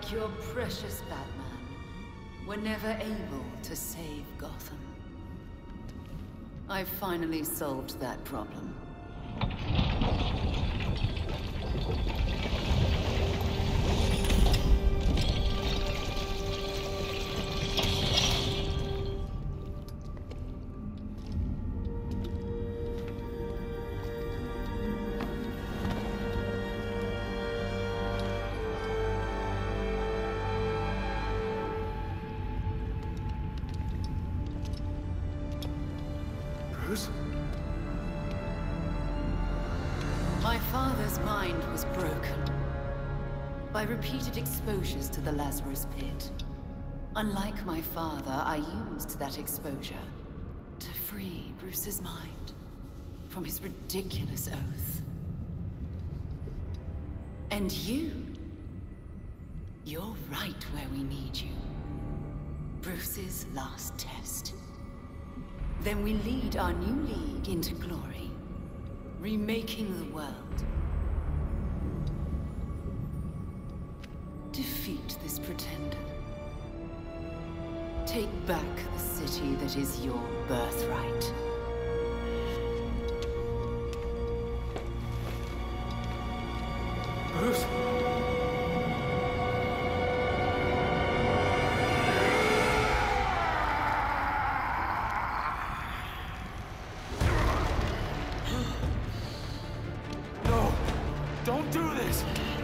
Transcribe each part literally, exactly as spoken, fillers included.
like your precious Batman, were never able to save Gotham. I've finally solved that problem. My father's mind was broken by repeated exposures to the Lazarus Pit. Unlike my father, I used that exposure to free Bruce's mind from his ridiculous oath. And you, you're right where we need you. Bruce's last test. Then we lead our new league into glory, remaking the world. Defeat this pretender. Take back the city that is your birthright. Bruce? Don't do this!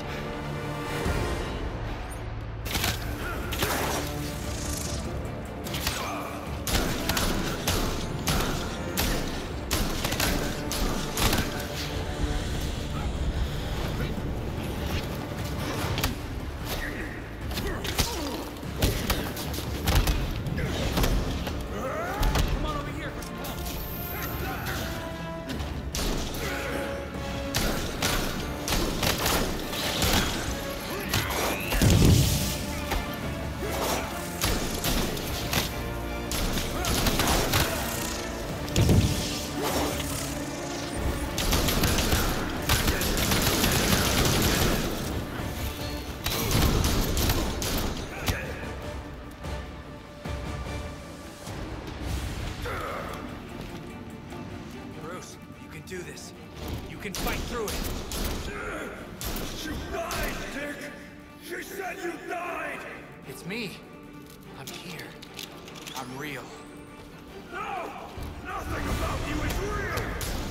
Do this. You can fight through it. You died, Dick! She said you died! It's me. I'm here. I'm real. No! Nothing about you is real!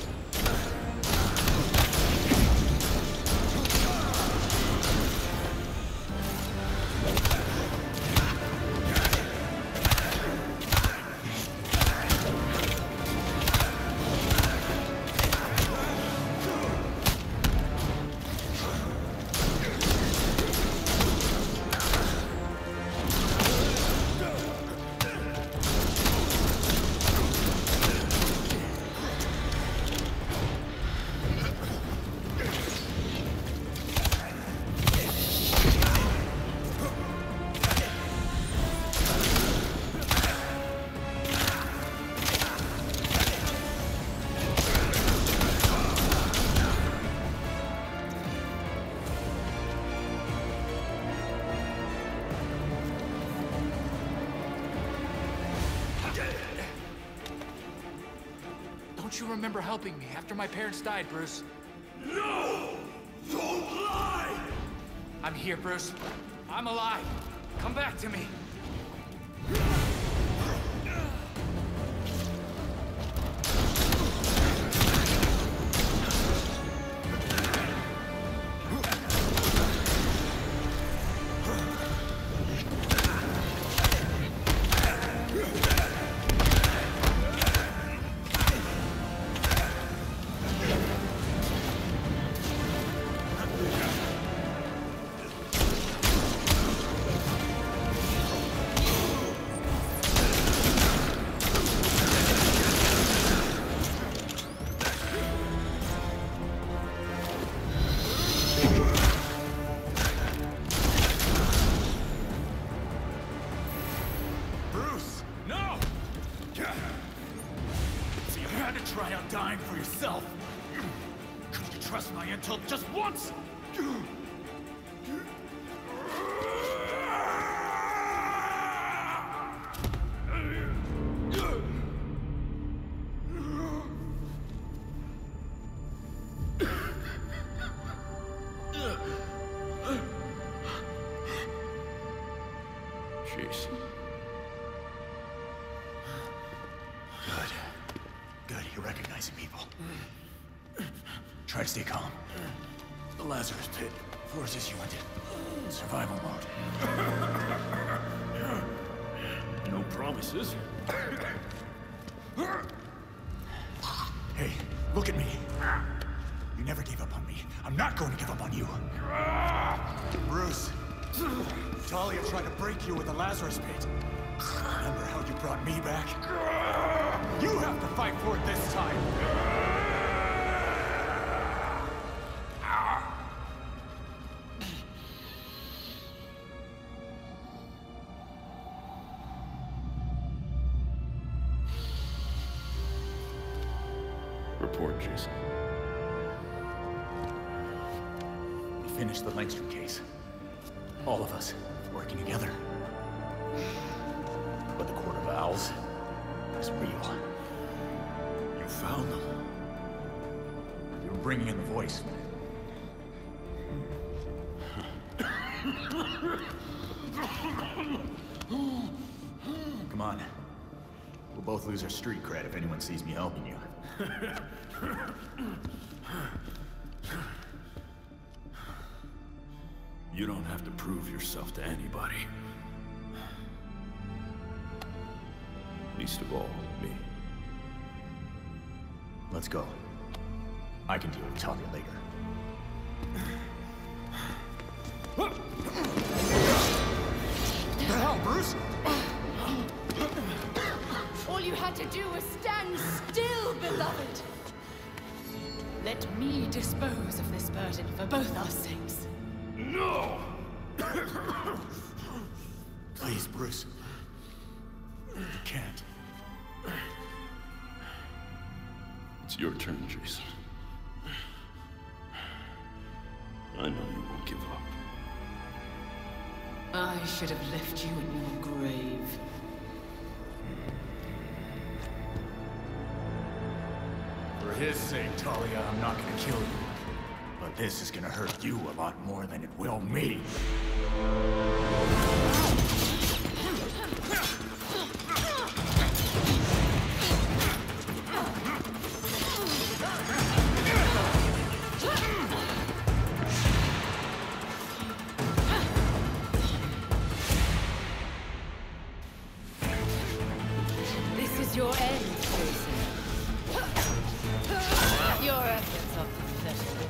Don't you remember helping me after my parents died, Bruce? No! Don't lie! I'm here, Bruce. I'm alive. Come back to me. Try on dying for yourself. Could you trust my intel just once? Jason. Good. Good, you're recognizing people. Try to stay calm. The Lazarus Pit forces you into survival mode. No promises. Hey, look at me. You never gave up on me. I'm not going to give up on you. Bruce, Talia tried to break you with the Lazarus Pit. Remember how you brought me back? You have to fight for it this time. Report, Jason. We finished the Langstrom case. All of us working together. But the Court of Owls is real. You found them. You were bringing in the voice. Come on. We'll both lose our street cred if anyone sees me helping you. You don't have to prove yourself to anybody. Least of all, me. Let's go. I can deal with Talia later. What the hell, Bruce? All you had to do was stand still, beloved. Let me dispose of this burden for both our sakes. No! Please, Bruce. You can't. It's your turn, Jason. I know you won't give up. I should have left you in your grave. For his sake, Talia, I'm not gonna kill you. But this is gonna hurt you a lot more than it will me. This is your end, Jason. Your efforts are pathetic.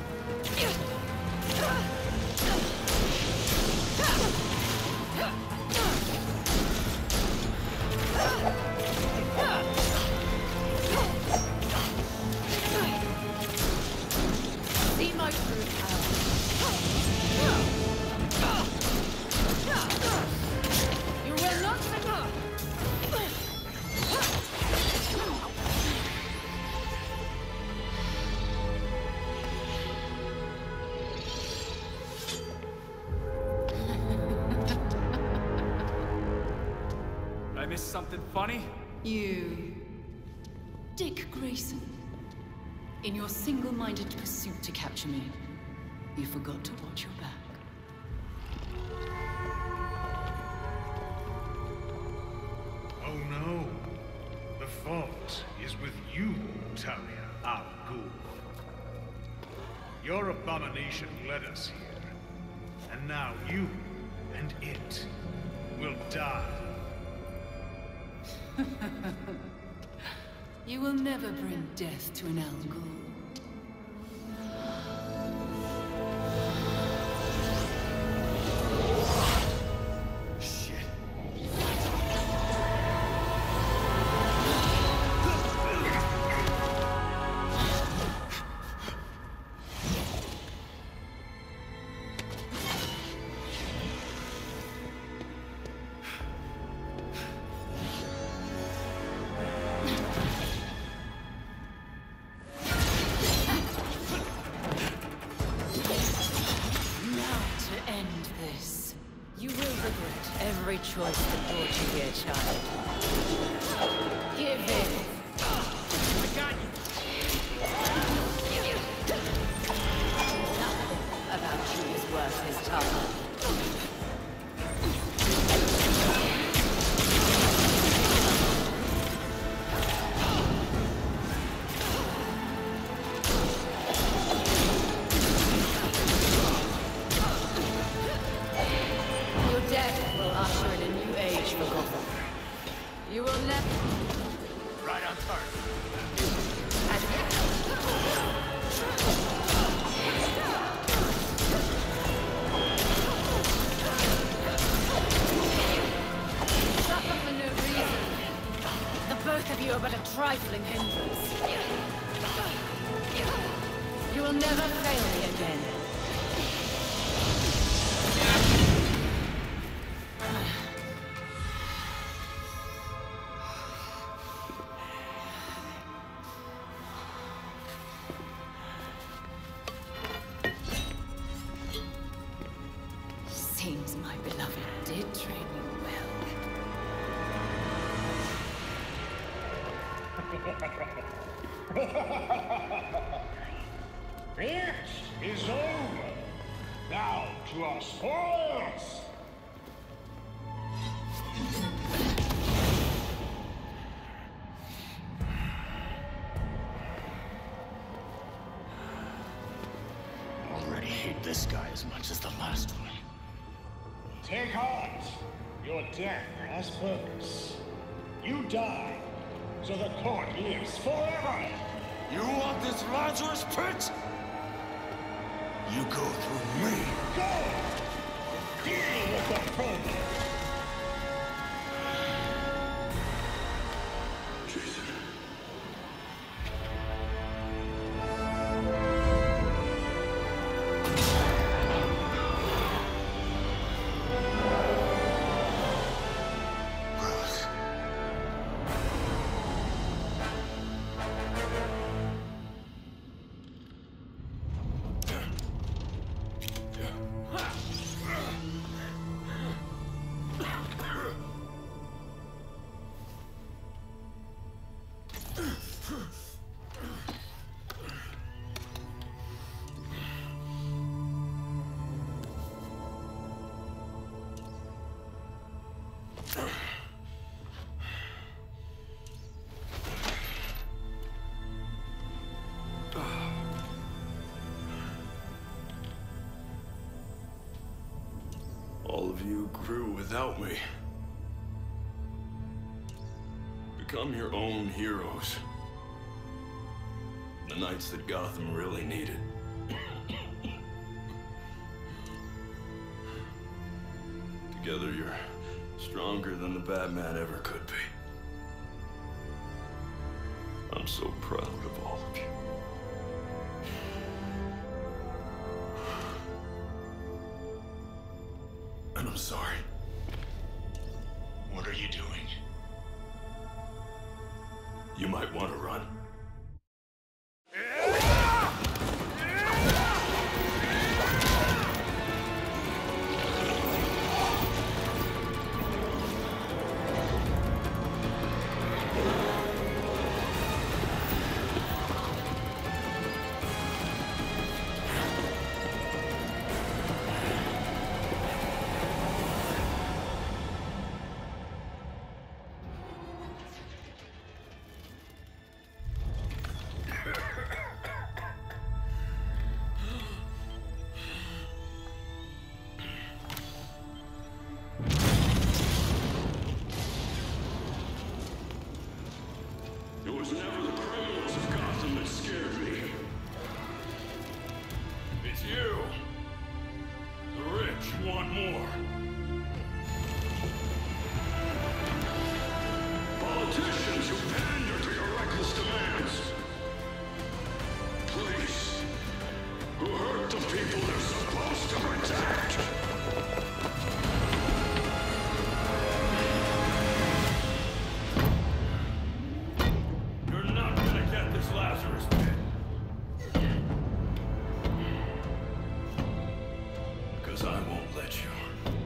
See my true power. You will not survive. I missed something funny? You... Dick Grayson. In your single-minded pursuit to capture me, you forgot to watch your back. Oh no. The fault is with you, Talia al Ghul. Your abomination led us here. And now you and it will die. You will never bring death to an Al Ghul. Every choice that brought you here, child. Give in. I got you. Nothing about you is worth his time. You will never... Right on target. Suffer for no reason. The both of you are but a trifling hindrance. You will never fail me again. Seems my beloved did train you well. It is over. Now to our spoils. Already hate this guy as much as the last one. Take heart. Your death has purpose. You die, so the court lives forever. You want this Lazarus pit? You go through me. Go! Deal with the problem. Jason. Bruce. All of you grew without me. Become your own heroes. The knights that Gotham really needed. Together, you're stronger than the Batman ever could be. I'm so proud of all of you. And I'm sorry. What are you doing? You might want to run. It was never the criminals of Gotham that scared me. It's you. The rich want more. Politicians who pander to your reckless demands. Police who hurt the people they're supposed to protect. Lazarus pit. Because I won't let you.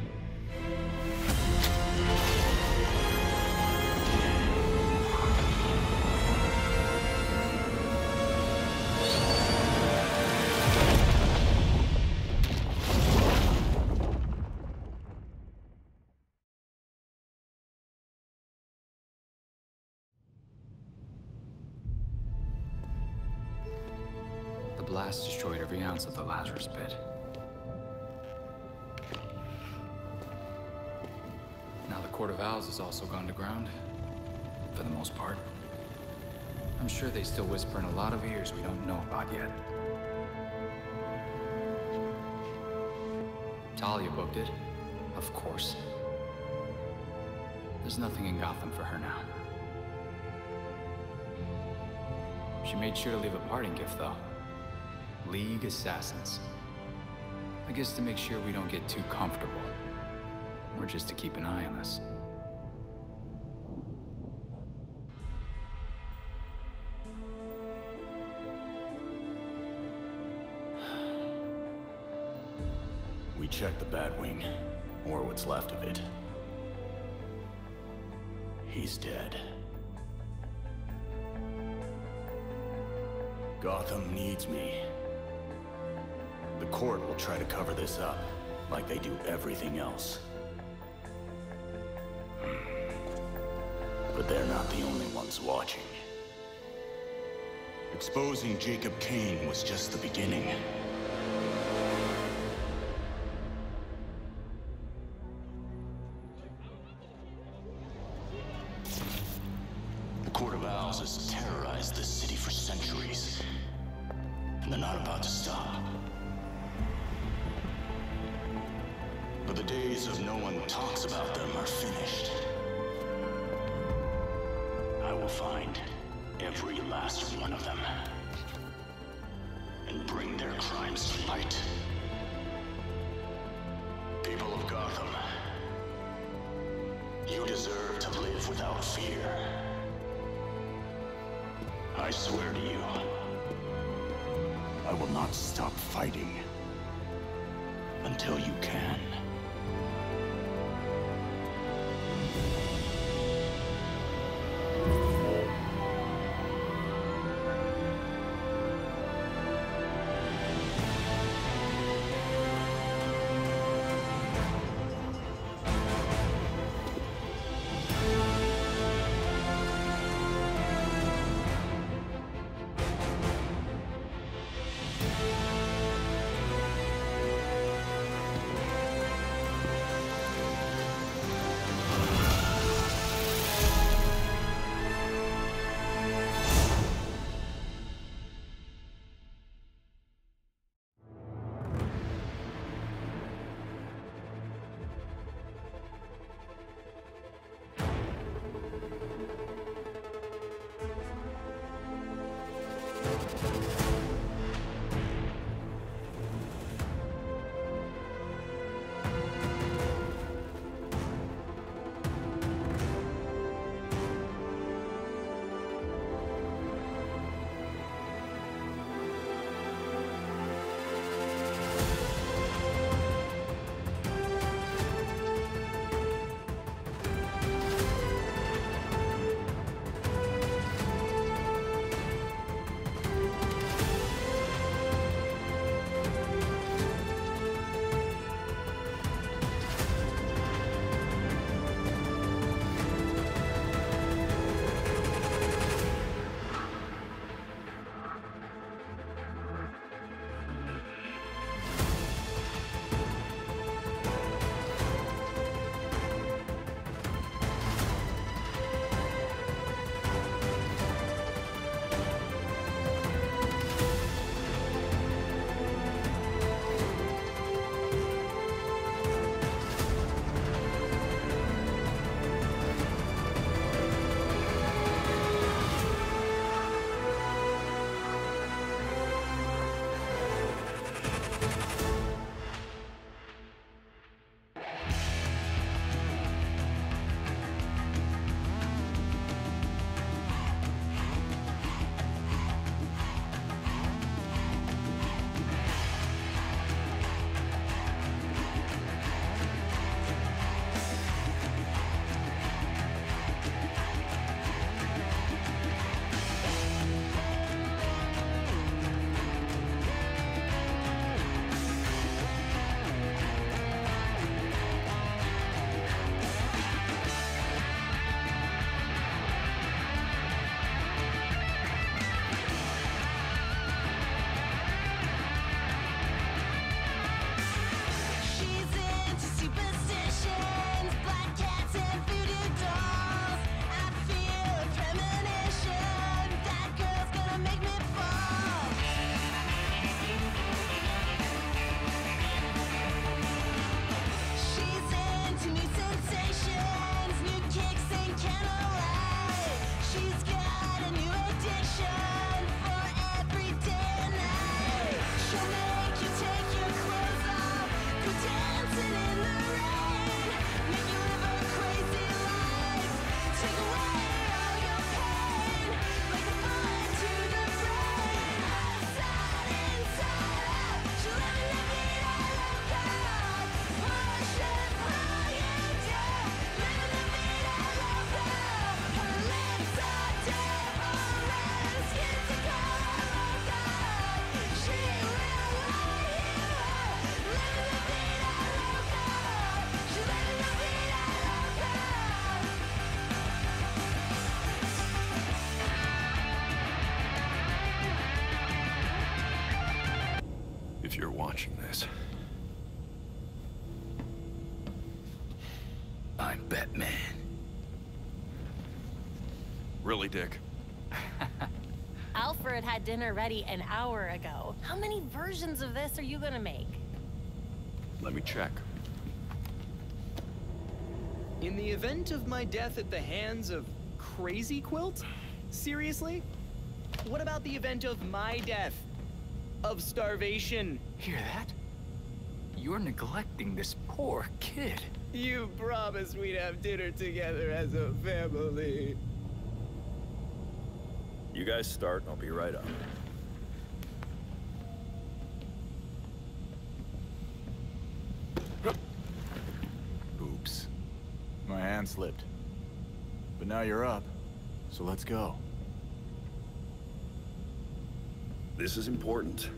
The blast destroyed every ounce of the Lazarus pit. Now the Court of Owls has also gone to ground. for the most part. I'm sure they still whisper in a lot of ears we don't know about yet. Talia booked it, of course. There's nothing in Gotham for her now. She made sure to leave a parting gift, though. League Assassins. I guess to make sure we don't get too comfortable. Or just to keep an eye on us. We checked the Batwing, or what's left of it. He's dead. Gotham needs me. The court will try to cover this up, like they do everything else. But they're not the only ones watching. Exposing Jacob Kane was just the beginning. The Court of Owls has terrorized this city for centuries, and they're not about to stop. But the days of no one talks about them are finished. I will find every last one of them and bring their crimes to light. People of Gotham, you deserve to live without fear. I swear to you, I will not stop fighting until you can. you're watching this. I'm Batman. Really, Dick? Alfred had dinner ready an hour ago. How many versions of this are you gonna make? Let me check. In the event of my death at the hands of Crazy Quilt? Seriously? What about the event of my death? Of starvation? Hear that? You're neglecting this poor kid. You promised we'd have dinner together as a family. You guys start, I'll be right up. Oops. My hand slipped. But now you're up, so let's go. This is important.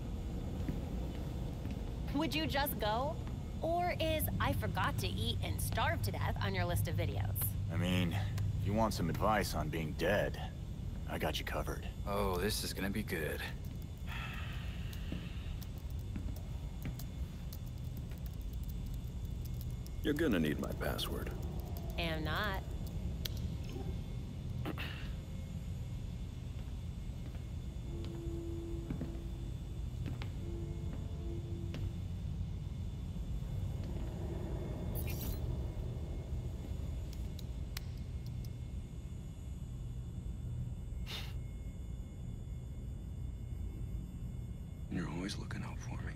Would you just go? Or is I forgot to eat and starve to death on your list of videos? I mean, if you want some advice on being dead, I got you covered. Oh, this is gonna be good. You're gonna need my password. Am not. You're always looking out for me.